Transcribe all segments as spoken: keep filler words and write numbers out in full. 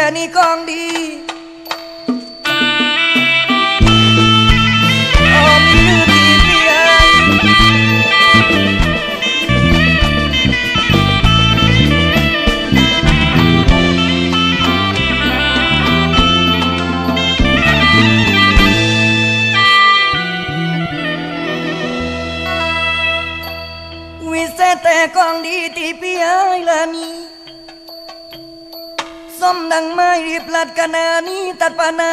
นี่กองดีอ๋อมีลือตีเปียวิเศษแต่กองดีตีเปียลานีส้มดังไม้รีบลัดกันนานี้ตัดปานา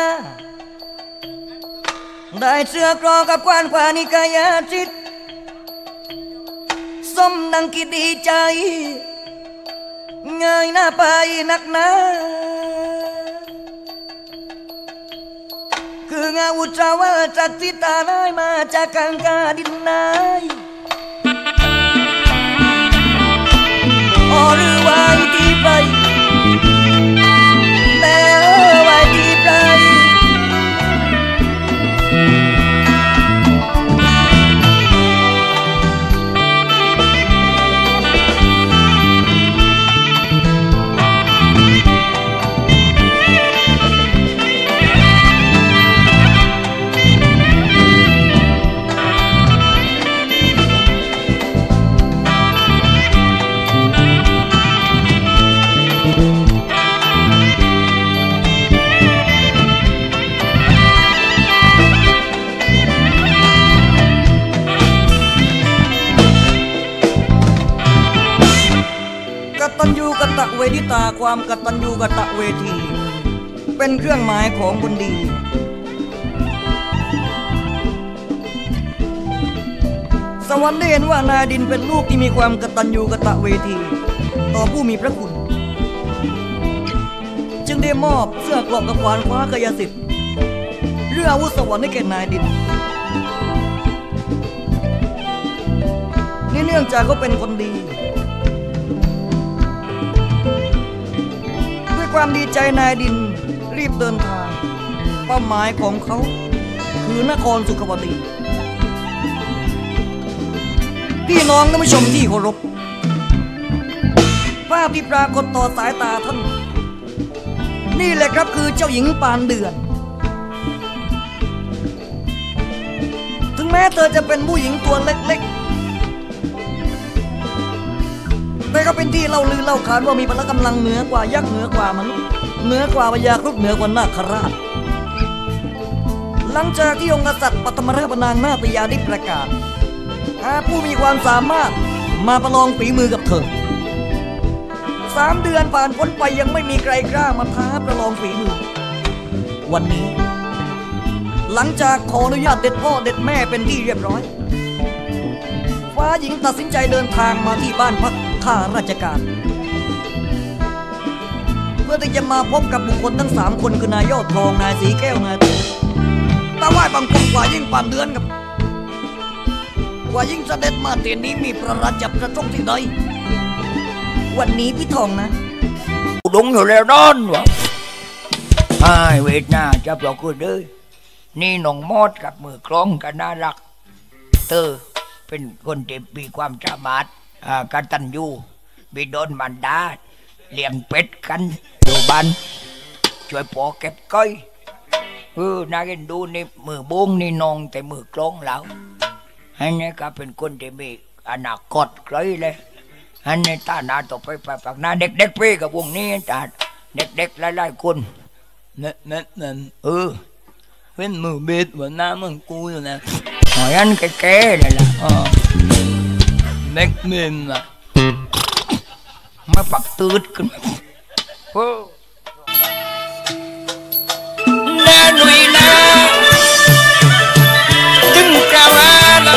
ได้เสื้อกรอกับกวานกวานิกายาจิตส้มดังกิดดีใจง่ายหน้าไปนักหนาคืองาอุจาวาจากทิตาได้มาจากกังกาดินนายอ๋อหรือว่าที่ไปเวทิตาความกตัญญูกตเวทีเป็นเครื่องหมายของคนดีสวรรค์ได้เห็นว่านาดินเป็นลูกที่มีความกตัญญูกตเวทีต่อผู้มีพระคุณจึงได้มอบเสื้อกลอกกับขวานคว้ากายสิทธิ์เรื่องอาวุธสวรรค์ให้แก่นายดินนี่เนื่องจากเขาเป็นคนดีความดีใจนายดินรีบเดินทางเป้าหมายของเขาคือนครสุขวดีพี่น้องท่านผู้ชมที่เคารพภาพที่ปรากฏต่อสายตาท่านนี่แหละครับคือเจ้าหญิงปานเดือนถึงแม้เธอจะเป็นผู้หญิงตัวเล็กๆแต่ก็เป็นที่เล่าลือเล่าขานว่ามีพละกำลังเหนือกว่ายักษ์เหนือกว่ามนุษย์เหนือกว่าพญาครุฑเหนือกว่านาคราชหลังจากที่องค์กษัตริย์ปฐมราชนางนาตยาได้ประกาศหาผู้มีความสามารถมาประลองฝีมือกับเธอสามเดือนผ่านพ้นไปยังไม่มีใครกล้ามาท้าประลองฝีมือวันนี้หลังจากขออนุญาตเด็ดพ่อเด็ดแม่เป็นที่เรียบร้อยฟ้าหญิงตัดสินใจเดินทางมาที่บ้านพักข้าราชการเพื่อที่จะมาพบกับบุคคลทั้งสามคนคือนายยอดทองนายสีแก้วนายตาไหว้บังคมกว่ายิ่งปานเดือนกับกว่ายิ่งเสด็จมาเตียนนี้มีประราชจับประทงที่ใดวันนี้พี่ทองนะดุงอยู่แล้วนอนวะไอ้เวทนาจะปลอกคือเลยนี่น้องมอดกับมือกลองกันน่ารักเธอเป็นคนที่มีความสามารถกตัญญูบิดอนมันดาเลี้ยงเป็ดกันอยู่บ้านช่วยปอเก็บก้อยเออน่าเห็นดูนี่มือบุ้งนี่นองแต่มือกลองแล้วอันนี้ก็เป็นคนที่มีอนาคตไกลเลยอันนี้ตาหน้าต่อไปไปปากหน้าเด็กๆเป้กับวงนี้ตาเด็กๆหลายๆคนเน็ตเน็ตนั่นเออเป็นมือเบ็ดเหมือนหน้ามึงกูอยู่นะหอยอันแก่ๆเลยล่ะอ๋อเด็กเนินล่ะมาปักตืดกันโอ้น่าหนุ่ยนะถึงกะว่าละ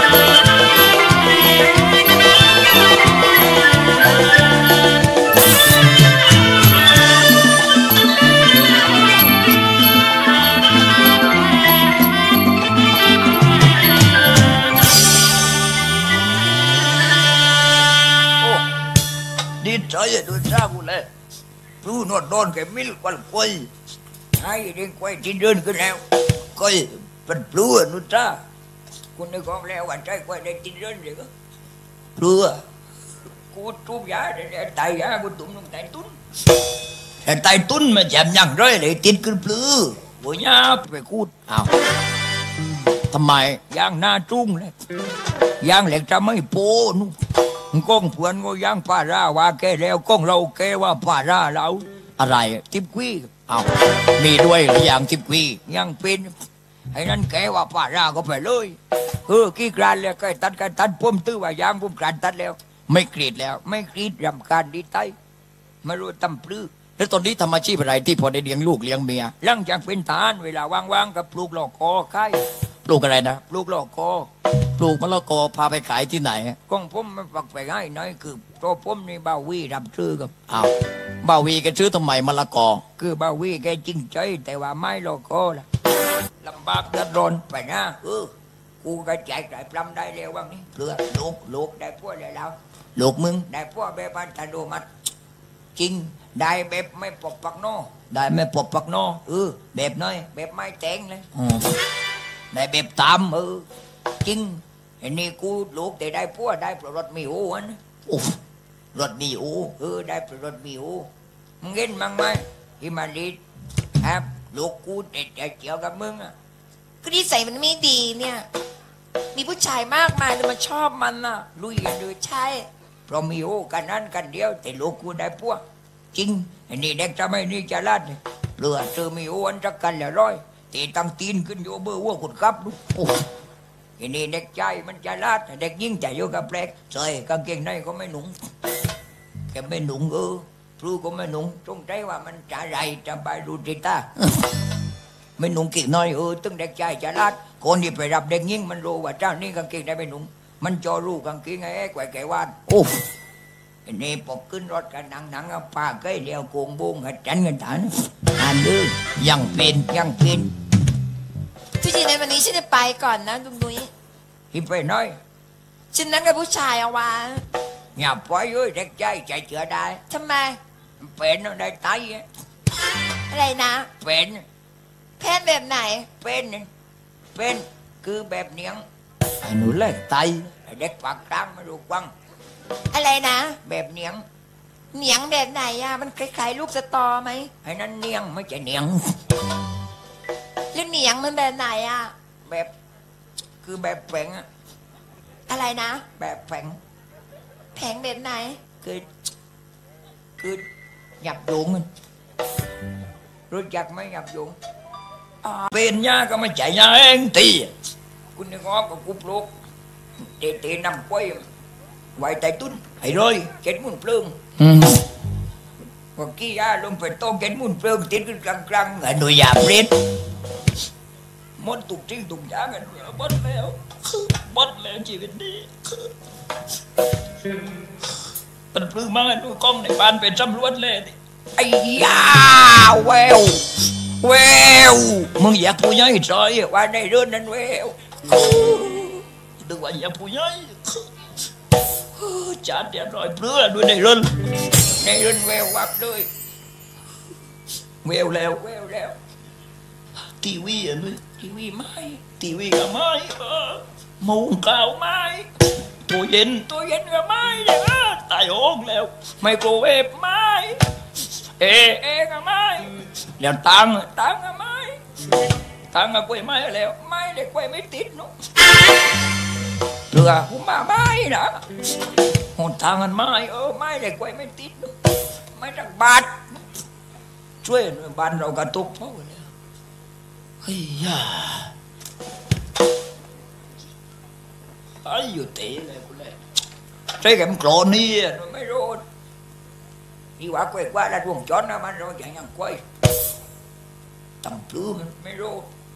ใจดูจ้าบุเลยรู้นวดนอนแกมิลวันกวยไอ้เด็กกวยที่เดินขึ้นแล้วกวยเป็นปลัวนู่นจ้าคุณได้ของแล้ววันใจกวยได้ที่เดินเลยก็ปลัวกูทุบยาเนี่ยตายยากูตุ่มลงตายตุ้นแต่ไตตุ้นมาแจมยังร้อยเลยติดขึ้นปลื้อบัวยาไปคูดอ้าวทำไมย่างหน้าจุ้งเลยย่างเหล็กจะไม่โป้นู่นก้องเพื่อนก็ย่างป่าราว่าแกแล้วก้องเราแกว่าป่าราเราอะไรทิพกี้อ้าวมีด้วยหรือยังทิพกี้ยังเป็นไอ้นั่นแกว่าป่าราก็ไปเลยเออกี้กรานแล้วก็ตัดกันตัดพุ่มตื้อว่ายางพุ่มกรานตัดแล้วไม่กรีดแล้วไม่กรีดรำคาญดีไตไม่รู้ตำปลื้อแล้วตอนนี้ทำอาชีพอะไรที่พอได้เลี้ยงลูกเลี้ยงเมียหลังจากเป็นทหารเวลาว่างๆกับปลูกหลอกคอไข่ปลูกอะไรนะปลูกหลอกคอปลูกมะละกอพาไปขายที่ไหนกองผมมันปักไปให้น้อยคือตัวผมนี่บ่าววีรับซื้อกับอ้าวบ่าววีแกซื้อทำไมมะละกอคือบ่าววีแกจริงใจแต่ว่าไม่หลอกคอล่ะลำบากเดือดร้อนไปนะเออกูก็แจกได้ปลำได้เร็วว่างนี้เพื่อลูกลูกได้พวกเลยแล้วลูกมึงได้พวกแบบพันธะโดมัดจริงได้แบบไม่ปกปักนอได้ไม่ปกปักนอเออแบบน้อยแบบไม่แต่งเลยได้แบบตามเออจริงไอ้นี่กูลูกแต่ได้พวกได้ประรถมีโอ้นโอ้รถมีโอ้เออได้ประรถมีโอ้มึงเห็นมั้งไหมที่มาลีดครับลูกกูเด็ดเจียวกับมึงอ่ะก็นิสัยมันไม่ดีเนี่ยมีผู้ชายมากมายเลยมาชอบมันน่ะลุยกันดูใช่เพราะมีโอ้กันนั้นกันเดียวแต่ลูกกูได้พวกจริงไอ้นี่เด็กจะไม่นี่จะลาดเลยเรือเธอมีโอ้อันจักกันแล้วร้อยตีตั้งตีนขึ้นโยเบอร์วัวขุดครับดูโอ้ไอ้นี่เด็กใจมันจะลาดเด็กยิ่งใจโยกับแปลกใส่กางเกงในก็ไม่หนุ่งแกไม่หนุ่งเออพลูก็ไม่หนุ่งจงใจว่ามันจะไรจะไปดูติตาไม่หนุ่งกี่น้อยเออตึงเด็กใจจะลาดคนที่ไปรับเด็กยิ่งมันรู้ว่าเจ้านี่กางเกงได้ไม่หนุ่งมันจอรู้กางเกงไอ้แกวแกวานโอ้นี่ปกขึ้นรถกันหนังหนังเอาปากเกยเดียวโกงบุ้งหัดจันกันฐานอ่านดื้อยังเป็นยังเป็นที่จริงในวันนี้ฉันจะไปก่อนนะลุงนุ้ยที่ไปน้อยฉันนั้นกับผู้ชายเอาวะอย่าปล่อยเลยเด็กใจใจเชื่อได้ทำไมเป็นได้ไตอะไรนะเป็นแพนแบบไหนเป็นเป็นคือแบบเนียงไอ้หนูเล่นไตเด็กปากกลางไม่รู้กว้างอะไรนะแบบเนียงเนียงแบบไหนอะมันคล้ายๆลูกสตอไหมไอ้นั่นเนียงไม่ใช่เนียงแล้วเนียงมันแบบไหนอะแบบคือแบบแผงอะอะไรนะแบบแผงแผงแบบไหนคือคือหยับยุงรู้จักไหมหยับยุงเป็นยาก็ไม่ใช่ยาเองตีคุณนึกออกกับกุบลูกเตะเตะนำก้อยไว้ใจตุ้นไอ้ร้อยเจ็ดมุ่นเปลืองว่ากี้ยาลงไปโต้เจ็ดมุ่นเปลืองติดขึ้นกลางกลางไอ้หนุ่ยยาเปลี่ยนมดตุกจริงตุกยากันบดแล้วบดแล้วชีวิตนี้เป็นปลื้มมากดูกล้องในบ้านเป็นจำรวจเลยไอ้ยาแววแววมึงอยากผู้ใหญ่ซอยว่าในเรื่องนั้นแววดูว่าอยากผู้ใหญ่จานเดียดรอยเปลือด้วยในเรื่องในเรื่องแวววับเลยแววแล้วแววแล้วทีวีอ่ะนี่ทีวีไม้ทีวีกับไม้เออมุงกาวไม้ตัวเย็นตัวเย็นกับไม้เลยอ่ะตายโอ่งแล้วไมโครเวฟไม้เอเอกับไม้แล้วตังตังกับไม้ตังกับกล้วยไม้แล้วไม้เลยกล้วยไม่ติดเนาะเรือผมมาไม้นะหนทางกันไม้เออไม้เลยกล้วยไม่ติดเนาะไม้จักบาทช่วยบ้านเรากระตุกเพราะอะไรเฮ้ยย่าไอ้อยู่เตะเลยกูเลยใช่แกมันโกรธนี่ไม่รู้นี่ว่าก้อยกว่าแล้ววงจรนะมันเราอย่างยังก้อยต่ำปลื้มมันไม่รู้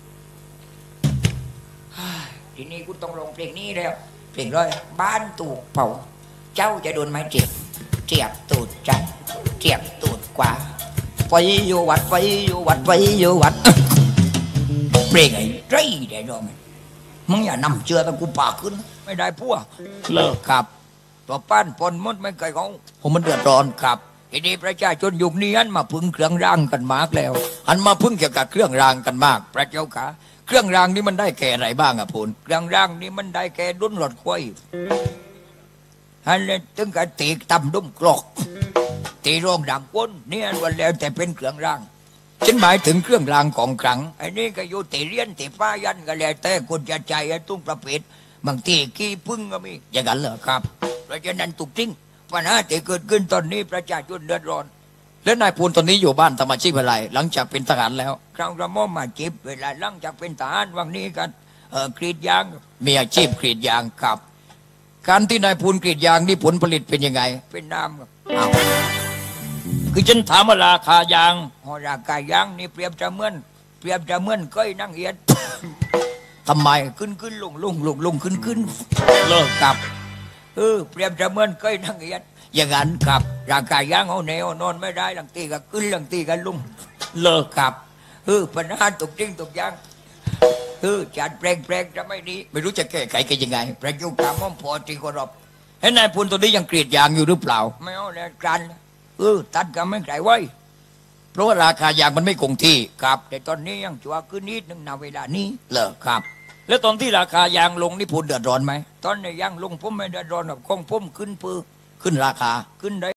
ทีนี้กูต้องลงเพลงนี้แล้วเพลงเลยบ้านตูกเผาเจ้าจะโดนไม้เจ็บเจ็บตูดจันเจ็บตูดกว่าไปอยู่วัดไปอยู่วัดไปอยู่วัดเพลงไอ้ไรได้ดอมมึงอย่านำเชื่อตะกูปากขึ้นไม่ได้พวกเลิกครับตัวป้านปนมดไม่เคยเขาผมมันเดือดร้อนครับทีนี้ประชาชนยุคนี้หันมาพึ่งเครื่องรางกันมากแล้วหันมาพึ่งเกี่ยวกับเครื่องรางกันมากพระเจ้าค่ะเครื่องรางนี้มันได้แก่อะไรบ้างอ่ะพูนเครื่องรางนี้มันได้แก่ดุนหลอดควายฮันเลยถึงกับตีกตำดุ้มกรอกตีโรงดังก้นเนี่ยวันแล้วแต่เป็นเครื่องรางฉันหมายถึงเครื่องรางของขลังไอ้นี่ก็อยู่ตีเรียนตีป้ายันก็แล้วแต่คนจะใจไอ้ตุ้งประเภทบางทีขี้พึ่งก็มีอย่างนั้นเหรอครับเพราะฉะนั้นตุกทิ้งปัญหาที่เกิดขึ้นตอนนี้ประชาชนเดือดร้อนแล้วนายพูนตอนนี้อยู่บ้านทำอาชีพอะไรหลังจากเป็นทหารแล้วคราวกระหม่อมมาจีบเวลาหลังจากเป็นทหารวันนี้กันเออกรีดยางมีอาชีพกรีดยางครับการที่นายพูนกรีดยางนี่ผลผลิตเป็นยังไงเป็นน้ำครับอ้าวคือฉันถามว่าราคายางอ๋อราคายางนี่เปรียบจะเหมือนเปรียบจะเหมือนก้อยนั่งเอียด ทำไมขึ้นขึ้นลงลงลงลงขึ้นขึ้นเลิกครับเออเปรียบจะเหมือนก้อยนั่งเอียดอย่างนั้นครับร่างกายย่างเอาแนวนอนไม่ได้หลังตีก็ขึ้นหลังตีก็ลุ่มเลิกครับเออปัญหาตกจริงตกยางเออจัดแปลงแปลงจะไม่ดีไม่รู้จะแก้ไขกันยังไงประยุกต์ตามม่อมพอที่กรบเห็นนายพลตัวนี้ยังกรีดยางอยู่หรือเปล่าไม่เอาแล้วกันเออตัดก็ไม่ไกลไว้เพราะว่าราคายางมันไม่คงที่ครับแต่ตอนนี้ยังจัวขึ้นนิดนึงนาเวลานี้เลิกครับแล้วตอนที่ราคายางลงนี่พลเดือดร้อนไหมตอนนี้ยางลงผมไม่เดือดร้อนหรอกของผมขึ้นปือขึ้นราคาขึ้นได้